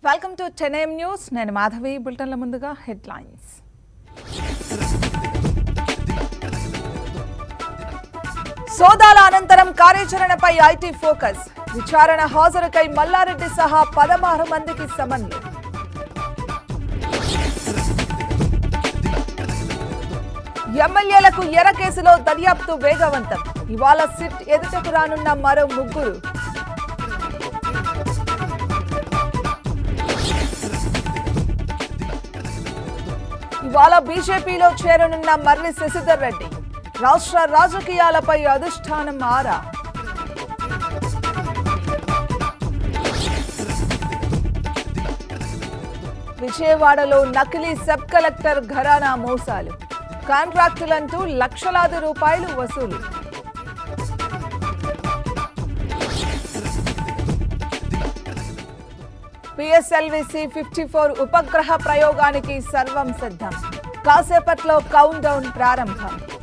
Welcome to 10am news. నేను మాధవి. బులెటిన్ల ముందుగా headlines. సోదాల అనంతరం కార్యాచరణపై ఐటీ ఫోకస్. విచారణ హాజరుకై మల్లారెడ్డి సహా 16 మందికి సమన్లు. ఎమ్మెల్యేలకు ఎర్ర కేసులో దర్యాప్తు వేగవంతం. ఇవాళ సిట్ ఎదుటకు రానున్న మరో 3. ఇవాళ బీజేపీలో చేరనున్న మర్రి శశిధర్ రెడ్డి. రాష్ట్ర రాజకీయాలపై అధిష్టానం ఆరా. విజయవాడలో నకిలీ సబ్ కలెక్టర్ ఘరానా మోసాలు. కాంట్రాక్టులంటూ లక్షలాది రూపాయలు వసూలు. పిఎస్ఎల్వి 54 ఉపగ్రహ ప్రయోగానికి సర్వం సిద్ధం. కాసేపట్లో కౌంట్ డౌన్ ప్రారంభం.